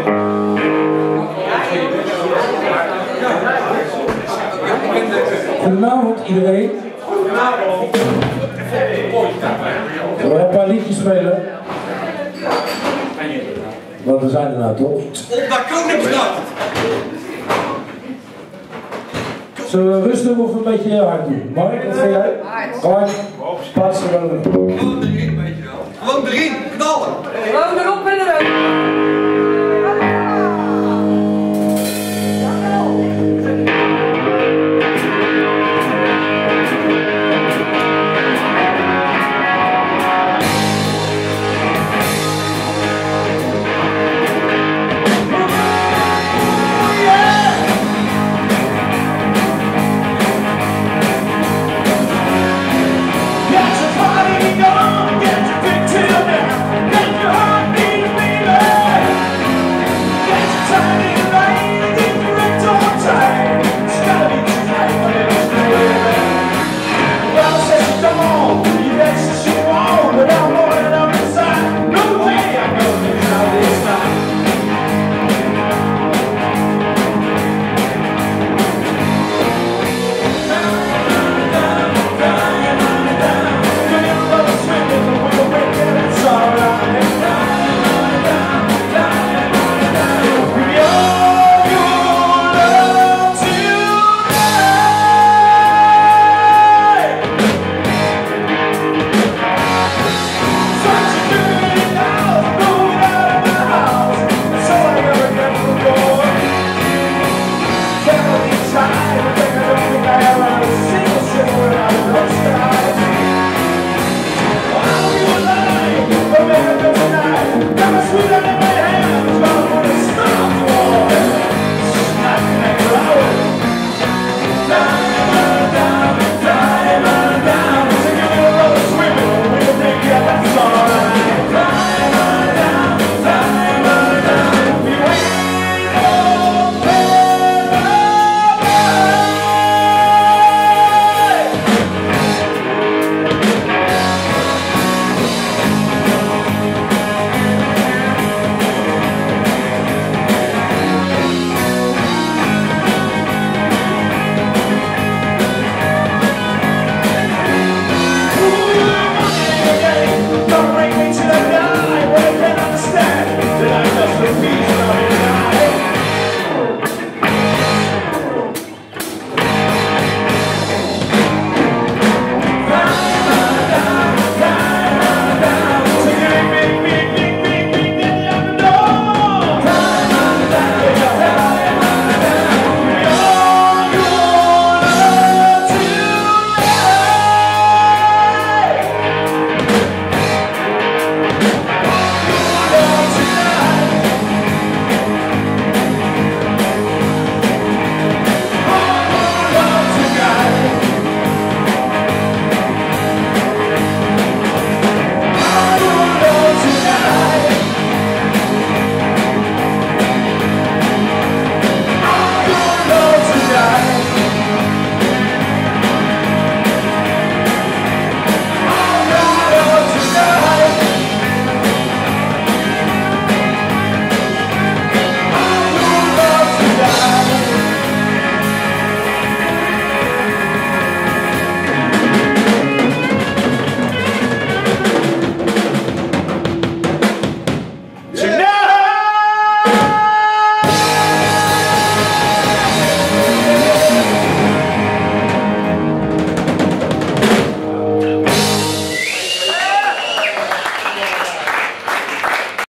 Goedenavond iedereen. We gaan een paar liedjes spelen. Want we zijn er nou toch? Op naar Koningsdag! Zullen we rustig of een beetje hard doen? Mark, wat vind jij? Hard. Pas er over. Gewoon erin, weet je wel. Gewoon erin, knallen! Gewoon erop en eruit!